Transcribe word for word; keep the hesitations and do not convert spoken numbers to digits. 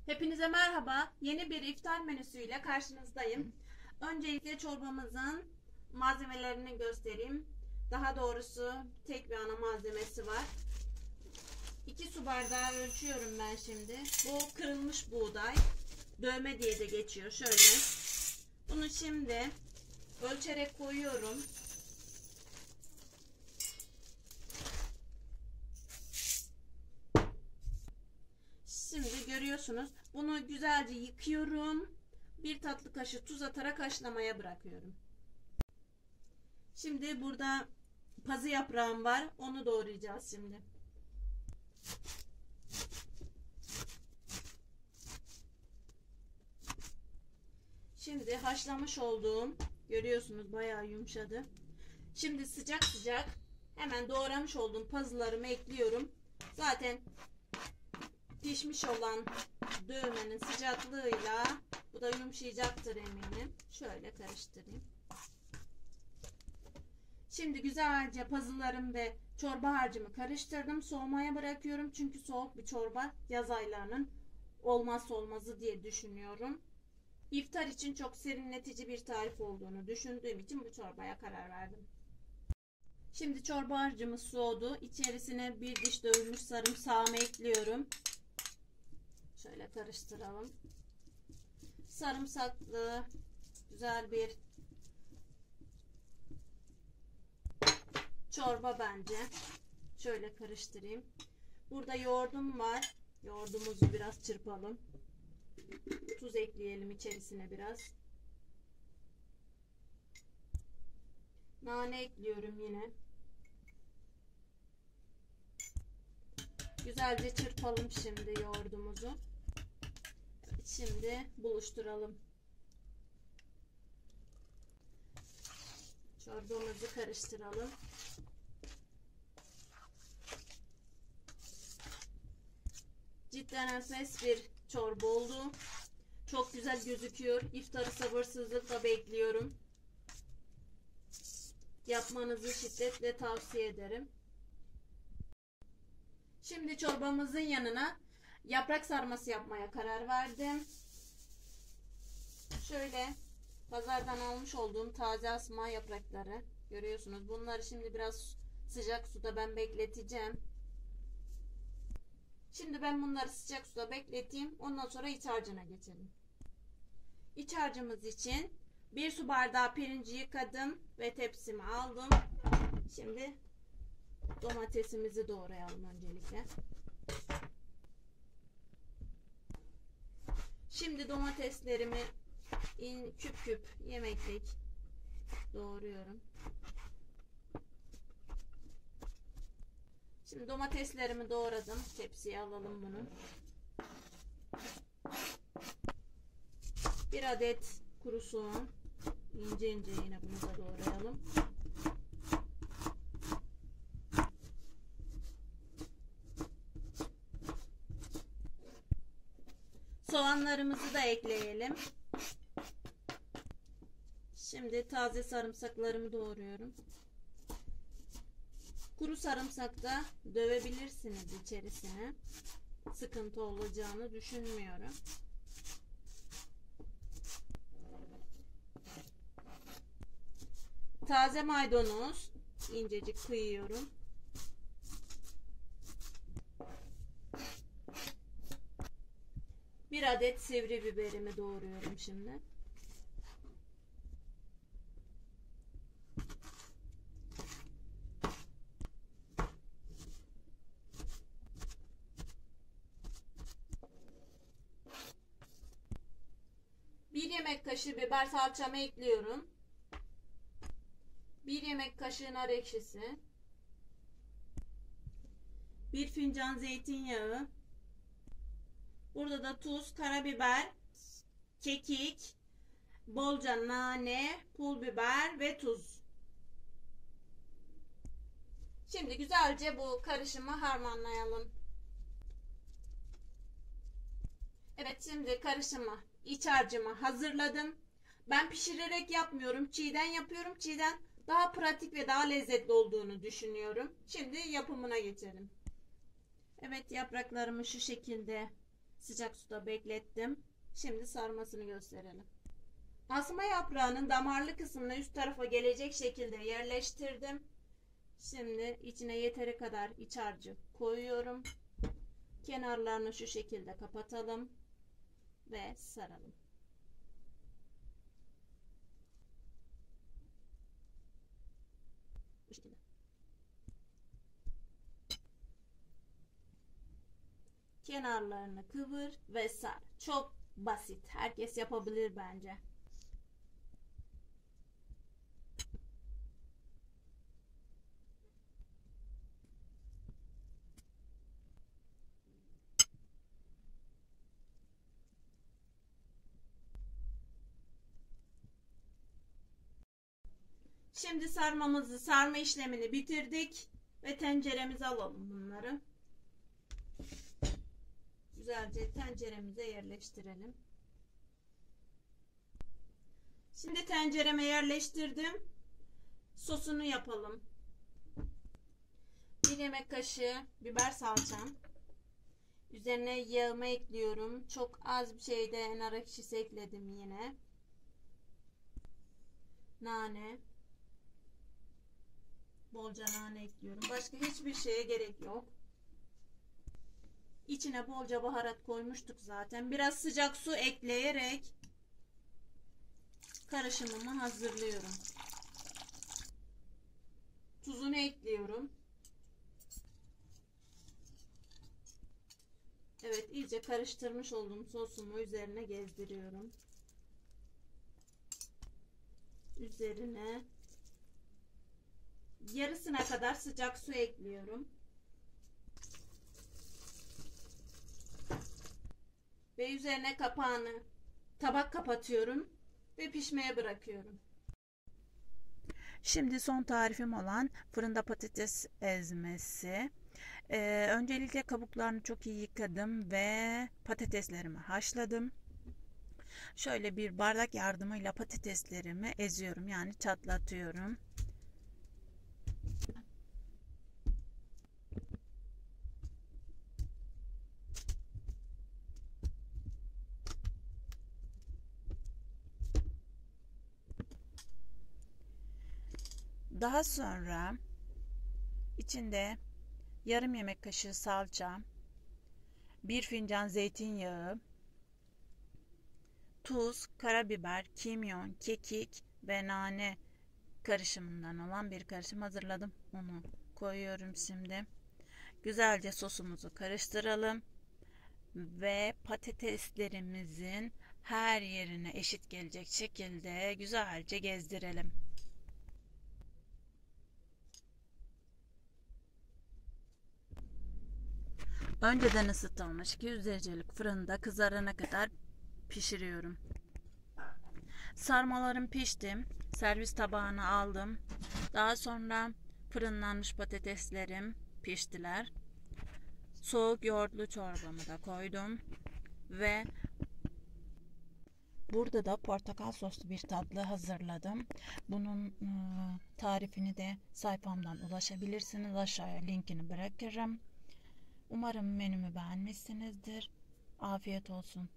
Hepinize merhaba. Yeni bir iftar menüsüyle karşınızdayım. Öncelikle çorbamızın malzemelerini göstereyim. Daha doğrusu tek bir ana malzemesi var. iki su bardağı ölçüyorum ben şimdi. Bu kırılmış buğday. Dövme diye de geçiyor. Şöyle. Bunu şimdi ölçerek koyuyorum. Şimdi görüyorsunuz. Bunu güzelce yıkıyorum. Bir tatlı kaşığı tuz atarak haşlamaya bırakıyorum. Şimdi burada pazı yaprağım var. Onu doğrayacağız şimdi. Şimdi haşlamış olduğum, görüyorsunuz bayağı yumuşadı. Şimdi sıcak sıcak hemen doğramış olduğum pazılarımı ekliyorum. Zaten pişmiş olan dövmenin sıcaklığıyla bu da yumuşayacaktır eminim. Şöyle karıştırayım. Şimdi güzelce pazılarım ve çorba harcımı karıştırdım. Soğumaya bırakıyorum. Çünkü soğuk bir çorba yaz aylarının olmazsa olmazı diye düşünüyorum. İftar için çok serinletici bir tarif olduğunu düşündüğüm için bu çorbaya karar verdim. Şimdi çorba harcımız soğudu. İçerisine bir diş dövülmüş sarımsağımı ekliyorum. Şöyle karıştıralım. Sarımsaklı güzel bir çorba bence. Şöyle karıştırayım. Burada yoğurdum var. Yoğurdumuzu biraz çırpalım. Tuz ekleyelim içerisine biraz. Nane ekliyorum yine. Güzelce çırpalım şimdi yoğurdumuzu. Evet, şimdi buluşturalım. Çorbamızı karıştıralım. Cidden enfes bir çorba oldu. Çok güzel gözüküyor. İftarı sabırsızlıkla bekliyorum. Yapmanızı şiddetle tavsiye ederim. Şimdi çorbamızın yanına yaprak sarması yapmaya karar verdim. Şöyle pazardan almış olduğum taze asma yaprakları görüyorsunuz. Bunları şimdi biraz sıcak suda ben bekleteceğim. Şimdi ben bunları sıcak suda bekleteyim. Ondan sonra iç harcına geçelim. İç harcımız için bir su bardağı pirinci yıkadım ve tepsime aldım. Şimdi domatesimizi doğrayalım öncelikle. Şimdi domateslerimi in, küp küp yemeklik doğruyorum. Şimdi domateslerimi doğradım. Tepsiye alalım bunu. Bir adet kuru soğan. İnce ince yine bunu da doğrayalım. Soğanlarımızı da ekleyelim. Şimdi taze sarımsaklarımı doğruyorum. Kuru sarımsak da dövebilirsiniz içerisine. Sıkıntı olacağını düşünmüyorum. Taze maydanoz incecik kıyıyorum. Bir adet sivri biberimi doğruyorum şimdi. Bir yemek kaşığı biber salçamı ekliyorum. Bir yemek kaşığı nar ekşisi. Bir fincan zeytinyağı. Burada da tuz, karabiber, kekik, bolca nane, pul biber ve tuz. Şimdi güzelce bu karışımı harmanlayalım. Evet, şimdi karışımı, iç harcımı hazırladım. Ben pişirerek yapmıyorum, çiğden yapıyorum. Çiğden daha pratik ve daha lezzetli olduğunu düşünüyorum. Şimdi yapımına geçelim. Evet, yapraklarımı şu şekilde sıcak suda beklettim. Şimdi sarmasını gösterelim. Asma yaprağının damarlı kısmını üst tarafa gelecek şekilde yerleştirdim. Şimdi içine yeteri kadar iç harcı koyuyorum. Kenarlarını şu şekilde kapatalım ve saralım. Bu şekilde. Kenarlarını kıvır ve sar. Çok basit. Herkes yapabilir bence. Şimdi sarmamızı, sarma işlemini bitirdik ve tenceremize alalım bunları. Güzelce tenceremize yerleştirelim. Şimdi tencereme yerleştirdim. Sosunu yapalım. Bir yemek kaşığı biber salçam. Üzerine yağımı ekliyorum. Çok az bir şeyde nar ekşisi ekledim yine. Nane. Bolca nane ekliyorum. Başka hiçbir şeye gerek yok. İçine bolca baharat koymuştuk zaten. Biraz sıcak su ekleyerek karışımımı hazırlıyorum. Tuzunu ekliyorum. Evet, iyice karıştırmış olduğum sosumu üzerine gezdiriyorum. Üzerine yarısına kadar sıcak su ekliyorum. Ve üzerine kapağını tabak kapatıyorum ve pişmeye bırakıyorum. Şimdi son tarifim olan fırında patates ezmesi. Ee, öncelikle kabuklarını çok iyi yıkadım ve patateslerimi haşladım. Şöyle bir bardak yardımıyla patateslerimi eziyorum, yani çatlatıyorum. Daha sonra içinde yarım yemek kaşığı salça, bir fincan zeytinyağı, tuz, karabiber, kimyon, kekik ve nane karışımından olan bir karışım hazırladım. Onu koyuyorum şimdi. Güzelce sosumuzu karıştıralım ve patateslerimizin her yerine eşit gelecek şekilde güzelce gezdirelim. Önceden ısıtılmış iki yüz derecelik fırında kızarana kadar pişiriyorum. Sarmalarım pişti. Servis tabağına aldım. Daha sonra fırınlanmış patateslerim piştiler. Soğuk yoğurtlu çorbamı da koydum. Ve burada da portakal soslu bir tatlı hazırladım. Bunun tarifini de sayfamdan ulaşabilirsiniz. Aşağıya linkini bırakırım. Umarım menümü beğenmişsinizdir. Afiyet olsun.